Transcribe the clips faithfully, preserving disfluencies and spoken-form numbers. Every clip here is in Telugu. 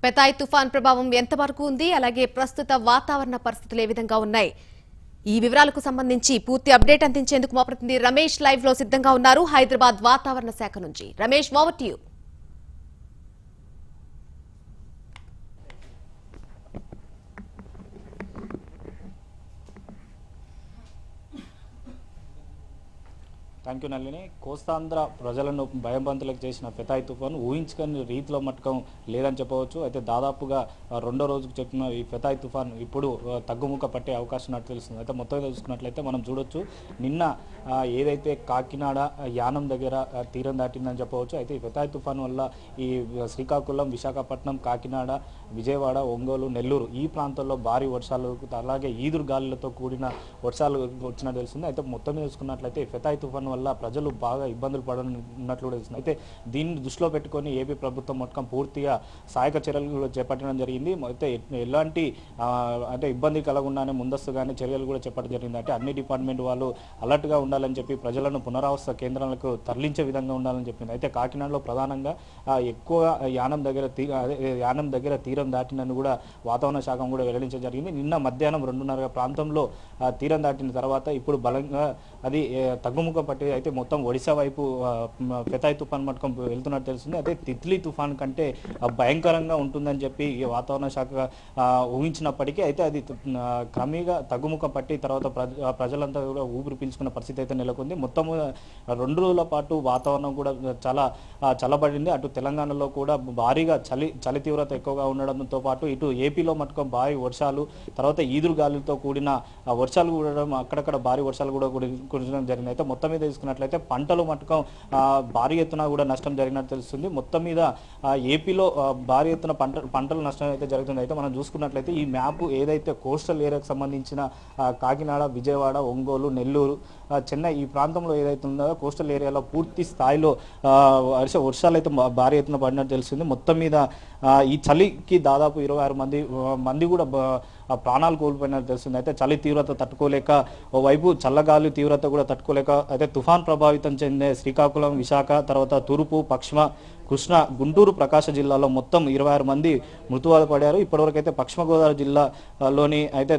పెతాయ్ తుఫాన్ ప్రభావం ఎంతవరకు ఉంది, అలాగే ప్రస్తుత వాతావరణ పరిస్థితులు ఏ విధంగా ఉన్నాయి? ఈ వివరాలకు సంబంధించి పూర్తి అప్డేట్ అందించేందుకు మా ప్రతినిధి రమేష్ లైవ్ లో సిద్ధంగా ఉన్నారు హైదరాబాద్ వాతావరణ శాఖ నుంచి. Ramesh, over to you. Thank you Nalini. Kostandhra ప్రజలను భయభంతులకు చేసిన పెతాయ్ తుఫాను ఊహించుకుని రీతిలో మట్టకం లేదని చెప్పవచ్చు. అయితే దాదాపుగా రెండో రోజుకు చెప్పిన ఈ పెతాయ్ తుఫాను ఇప్పుడు తగ్గుముఖ పట్టే అవకాశం ఉన్నట్టు తెలుస్తుంది. అయితే మొత్తం చూసుకున్నట్లయితే మనం చూడొచ్చు, నిన్న ఏదైతే కాకినాడ యానం దగ్గర తీరం దాటిందని చెప్పవచ్చు. అయితే ఈ పెతాయ్ తుఫాను వల్ల ఈ శ్రీకాకుళం, విశాఖపట్నం, కాకినాడ, విజయవాడ, ఒంగోలు, నెల్లూరు ఈ ప్రాంతాల్లో భారీ వర్షాలు అలాగే ఈదురు గాలులతో కూడిన వర్షాలు వచ్చినట్టు తెలుస్తుంది. అయితే మొత్తం చూసుకున్నట్లయితే ఈ పెతాయ్ తుఫాను వల్ల ప్రజలు బాగా ఇబ్బందులు పడనున్నట్లు కూడా తెలుస్తుంది. అయితే దీన్ని దృష్టిలో పెట్టుకొని ఏపీ ప్రభుత్వం మొత్తం పూర్తిగా సహాయక చర్యలు చేపట్టడం జరిగింది. అయితే ఎలాంటి అంటే ఇబ్బంది కలగకుండానే ముందస్తుగానే చర్యలు కూడా చేపట్టడం జరిగింది. అంటే అన్ని డిపార్ట్మెంట్ వాళ్ళు అలర్ట్గా ఉండాలని చెప్పి ప్రజలను పునరావాస కేంద్రాలకు తరలించే విధంగా ఉండాలని చెప్పింది. అయితే కాకినాడలో ప్రధానంగా ఎక్కువ యానం దగ్గర తీ యానం దగ్గర తీరం దాటినని కూడా వాతావరణ శాఖ కూడా వెల్లడించడం జరిగింది. నిన్న మధ్యాహ్నం రెండున్నర ప్రాంతంలో తీరం దాటిన తర్వాత ఇప్పుడు బలంగా అది తగ్గుముఖం పట్టి అయితే మొత్తం ఒడిశా వైపు పెతాయ్ తుఫాన్ మట్టకం వెళ్తున్నట్టు తెలుస్తుంది. అయితే తిత్లీ తుఫాన్ కంటే భయంకరంగా ఉంటుందని చెప్పి ఈ వాతావరణ శాఖ ఊహించినప్పటికీ అయితే అది క్రమేగా తగ్గుముఖం పట్టి తర్వాత ప్రజలంతా కూడా ఊపిరి పీల్చుకున్న పరిస్థితి అయితే నెలకొంది. మొత్తం రెండు రోజుల పాటు వాతావరణం కూడా చాలా చల్లబడింది. అటు తెలంగాణలో కూడా భారీగా చలి చలి తీవ్రత ఎక్కువగా ఉండడంతో పాటు ఇటు ఏపీలో మట్టుకం భారీ వర్షాలు తర్వాత ఈదురు గాలులతో కూడిన వర్షాలు కూడా అక్కడక్కడ భారీ వర్షాలు కూడా కురవడం జరిగింది. అయితే మొత్తం మీద తీసుకున్నట్లయితే పంటలు మట్టుకం భారీ ఎత్తున కూడా నష్టం జరిగినట్టు తెలుస్తుంది. మొత్తం మీద ఏపీలో భారీ ఎత్తున పంట పంటలు నష్టం అయితే జరుగుతుంది. అయితే మనం చూసుకున్నట్లయితే ఈ మ్యాప్ ఏదైతే కోస్టల్ ఏరియాకు సంబంధించిన కాకినాడ, విజయవాడ, ఒంగోలు, నెల్లూరు, చెన్నై ఈ ప్రాంతంలో ఏదైతే ఉందో కోస్టల్ ఏరియాలో పూర్తి స్థాయిలో వర్షాలు అయితే భారీ ఎత్తున పడినట్టు తెలుస్తుంది. మొత్తం మీద ఈ చలికి దాదాపు ఇరవై ఆరు మంది మంది కూడా ప్రాణాలు కోల్పోయినట్టు తెలుస్తుంది. అయితే చలి తీవ్రత తట్టుకోలేక ఓవైపు చల్లగాలి తీవ్రత కూడా తట్టుకోలేక అయితే తుఫాన్ ప్రభావితం చెందే శ్రీకాకుళం, విశాఖ, తర్వాత తూర్పు, పశ్చిమ, కృష్ణ, గుంటూరు, ప్రకాశం జిల్లాలో మొత్తం ఇరవై ఆరు మంది మృతువాత పడారు. ఇప్పటివరకు అయితే పశ్చిమ గోదావరి జిల్లాలోని అయితే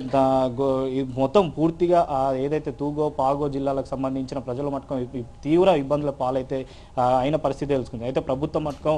మొత్తం పూర్తిగా ఏదైతే తూగో, పాగో జిల్లాలకు సంబంధించిన ప్రజల మట్టకం తీవ్ర ఇబ్బందుల పాలైతే అయిన పరిస్థితి తెలుసుకుంది. అయితే ప్రభుత్వం మట్టకం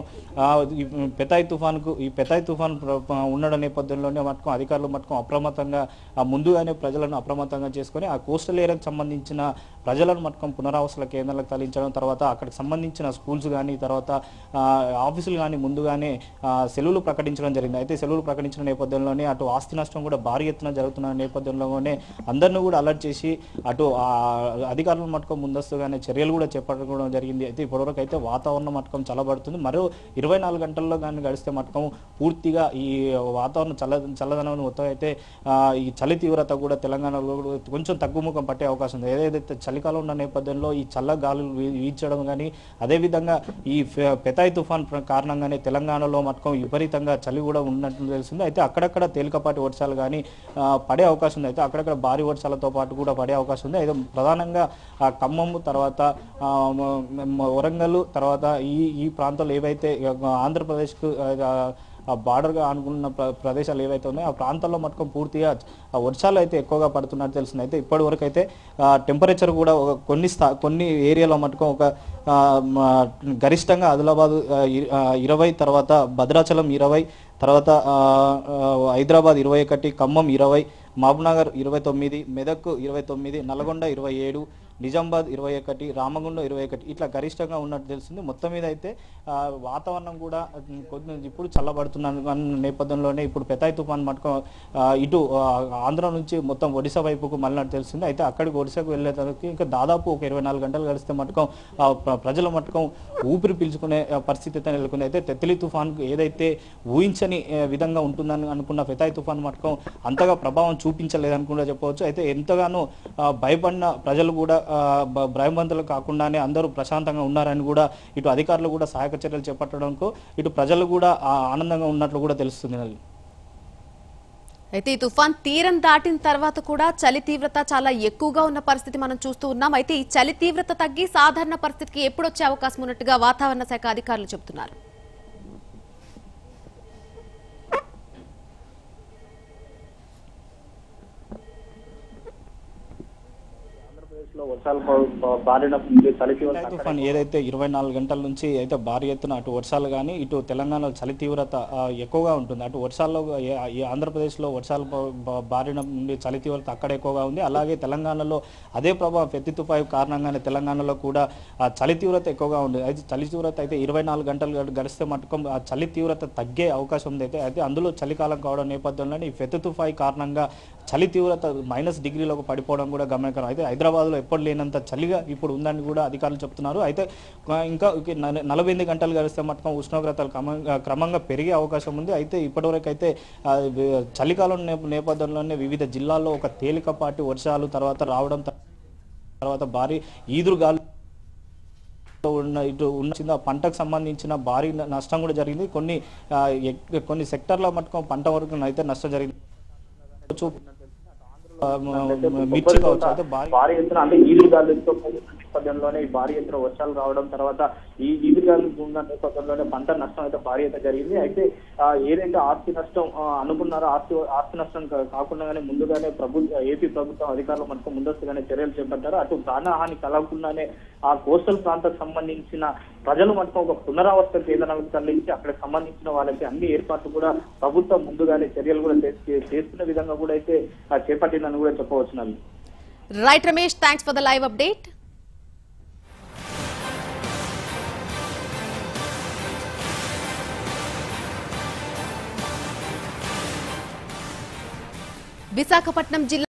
పెతాయ్ తుఫాన్కు ఈ పెతాయ్ తుఫాన్ ఉండడం నేపథ్యంలోనే మట్టకం అధికారులు మట్టకం అప్రమత్తంగా ముందుగానే ప్రజలను అప్రమత్తంగా చేసుకొని ఆ కోస్టల్ ఏరియాకు సంబంధించిన ప్రజలను మట్టకం పునరావాసాల కేంద్రాలకు తరలించడం, తర్వాత అక్కడికి సంబంధించిన స్కూల్స్ కానీ తర్వాత ఆఫీసులు కానీ ముందుగానే సెలవులు ప్రకటించడం జరిగింది. అయితే సెలవులు ప్రకటించిన నేపథ్యంలోనే అటు ఆస్తి నష్టం కూడా భారీ ఎత్తున జరుగుతున్న నేపథ్యంలోనే అందరినీ కూడా అలర్ట్ చేసి అటు అధికారుల మట్టకం ముందస్తుగానే చర్యలు కూడా చేపట్టడం జరిగింది. అయితే ఇప్పటివరకు అయితే వాతావరణం మట్టకం చల్లబడుతుంది. మరో ఇరవై నాలుగు గంటల్లో కానీ గడిస్తే మట్టకం పూర్తిగా ఈ వాతావరణం చల్ల చల్లదనం మొత్తం అయితే ఈ చలి తీవ్రత కూడా తెలంగాణలో కొంచెం తగ్గుముఖం పట్టే అవకాశం ఉంది. ఏదైతే చలికాలం ఉన్న నేపథ్యంలో ఈ చల్ల గాలులు వీచడం కానీ అదేవిధంగా ఈ పెతాయ్ తుఫాన్ కారణంగానే తెలంగాణలో మట్టకం విపరీతంగా చలి కూడా ఉన్నట్లు తెలిసింది. అయితే అక్కడక్కడ తేలికపాటి వర్షాలు కానీ పడే అవకాశం ఉంది. అయితే అక్కడక్కడ భారీ వర్షాలతో పాటు కూడా పడే అవకాశం ఉంది. అయితే ప్రధానంగా ఖమ్మం, తర్వాత వరంగల్, తర్వాత ఈ ఈ ప్రాంతాలు ఏవైతే ఆంధ్రప్రదేశ్కు బార్డర్గా అనుకున్న ప్రదేశాలు ఏవైతే ఉన్నాయో ఆ ప్రాంతాల్లో మట్టుకం పూర్తిగా వర్షాలు అయితే ఎక్కువగా పడుతున్నట్టు తెలుస్తుంది. అయితే ఇప్పటి వరకు అయితే టెంపరేచర్ కూడా ఒక కొన్ని స్థా కొన్ని ఏరియాలో మట్టుకం ఒక గరిష్టంగా ఆదిలాబాద్ ఇరవై, తర్వాత భద్రాచలం ఇరవై, తర్వాత హైదరాబాద్ ఇరవై ఒకటి, ఖమ్మం ఇరవై, మహబూబ్నగర్ ఇరవై తొమ్మిది, మెదక్ ఇరవై తొమ్మిది, నల్గొండ ఇరవై ఏడు, నిజామాబాద్ ఇరవై ఒకటి, రామగుండం ఇరవై ఒకటి ఇట్లా గరిష్టంగా ఉన్నట్టు తెలుస్తుంది. మొత్తం మీద అయితే వాతావరణం కూడా కొంచెం ఇప్పుడు చల్లబడుతున్న నేపథ్యంలోనే ఇప్పుడు పెతాయ్ తుఫాన్ మట్టుకం ఇటు ఆంధ్ర నుంచి మొత్తం ఒడిశా వైపుకు మళ్ళినట్టు తెలుస్తుంది. అయితే అక్కడికి ఒడిశాకు వెళ్ళేసరికి ఇంకా దాదాపు ఒక ఇరవై నాలుగు గంటలు గడిస్తే మట్టుకం ప్రజల మట్టుకం ఊపిరి పీల్చుకునే పరిస్థితి అయితే నెలకొంది. అయితే తిత్లీ తుఫాన్ ఏదైతే ఊహించని విధంగా ఉంటుందని అనుకున్న పెతాయ్ తుఫాన్ మట్టుకం అంతగా ప్రభావం చూపించలేదని కూడా చెప్పవచ్చు. అయితే ఎంతగానో భయపడిన ప్రజలు కూడా భయభంతులు కాకుండానే అందరూ ప్రశాంతంగా ఉన్నారని కూడా ఇటు అధికారులు కూడా సహాయక చర్యలు చేపట్టడంతో ఇటు ప్రజలు కూడా ఆనందంగా ఉన్నట్లు కూడా తెలుస్తుంది. అయితే ఈ తుఫాన్ తీరం దాటిన తర్వాత కూడా చలి తీవ్రత చాలా ఎక్కువగా ఉన్న పరిస్థితి మనం చూస్తూ ఉన్నాం. అయితే ఈ చలి తీవ్రత తగ్గి సాధారణ పరిస్థితికి ఎప్పుడు వచ్చే అవకాశం ఉన్నట్టుగా వాతావరణ శాఖ అధికారులు చెబుతున్నారు. ఆంధ్రప్రదేశ్ లో వర్షాలు బారిన ఉంది. చలి ఫెథాయ్ తుఫాన్ ఏదైతే ఇరవై నాలుగు గంటల నుంచి అయితే భారీ ఎత్తున అటు వర్షాలు కానీ ఇటు తెలంగాణలో చలి తీవ్రత ఆ, ఎక్కువగా ఉంటుంది. అటు వర్షాల్లో ఏ- ఈ ఆంధ్రప్రదేశ్లో వర్షాలు బా- బా- బారిన నుండి చలి తీవ్రత అక్కడ ఎక్కువగా ఉంది. అలాగే తెలంగాణలో అదే ప్రభావం ఫెథాయ్ తుఫాన్ కారణంగానే తెలంగాణలో కూడా ఆ చలి తీవ్రత ఎక్కువగా ఉంది. అయితే చలి తీవ్రత అయితే ఇరవై నాలుగు గంటలు గ- గడిస్తే మటుకు ఆ చలి తీవ్రత తగ్గే అవకాశం ఉంది. అయితే అయితే అందులో చలికాలం కావడం నేపథ్యంలోనే ఈ ఫెథాయ్ తుఫాన్ కారణంగా చలి తీవ్రత మైనస్ డిగ్రీలోకి పడిపోవడం కూడా గమనికరం. అయితే హైదరాబాద్లో ఎప్పుడు లేనంత చలిగా ఇప్పుడు ఉందని కూడా అధికారులు చెప్తున్నారు. అయితే ఆ, ఇంకా ఒక నల- నలభై ఎనిమిది గంటలు గడిస్తే మటుకు ఉష్ణోగ్రతలు క్రమంగా క్రమంగా పెరిగే అవకాశం ఉంది. అయితే ఇప్పటివరకు అయితే ఆ, వి- చలికాలం నేప నేపథ్యంలోనే వివిధ జిల్లాల్లో ఒక తేలికపాటి వర్షాలు తర్వాత రావడం తర్వాత భారీ ఈదురుగాలు ఉన్న ఇటు ఉన్న పంటకు సంబంధించిన భారీ న- నష్టం కూడా జరిగింది. కొన్ని ఆ, ఎక్- కొన్ని సెక్టర్ల మటుకు పంట వరకు అయితే నష్టం జరిగింది. ఆ, మ- మిర్చి కావచ్చు అయితే భారీ భారీ ఎత్తున అంటే ఈదురుగాలులతో కూడిన నేపథ్యంలోనే ఈ భారీ ఎత్తున వర్షాలు రావడం తర్వాత ఈ ఈదురుగాలు ఉన్న నేపథ్యంలోనే పంట నష్టం అయితే భారీ ఎత్తున జరిగింది. అయితే ఆ, ఏదైతే ఆస్తి నష్టం ఆ, అనుకున్నారో ఆస్తి ఆస్తి నష్టం కా- కాకుండానే ముందుగానే ప్రభుత్వ ఏపీ ప్రభుత్వం అధికారులు మనకు ముందస్తుగానే చర్యలు చేపట్టారు. అటు ప్రాణహాని కలగకుండానే ఆ కోస్టల్ ప్రాంతానికి సంబంధించిన ప్రజలు మటుకు ఒక పునరావాస కేంద్రాలకు తరలించి అక్కడికి సంబంధించిన వాళ్ళకి అన్ని ఏర్పాట్లు కూడా ప్రభుత్వం ముందుగానే చర్యలు కూడా చేసి- చేస్తున్న విధంగా కూడా అయితే ఆ, చేపట్టిందని కూడా చెప్పవచ్చు. నన్ను right Ramesh, thanks for the live update. Visakhapatnam జిల్లా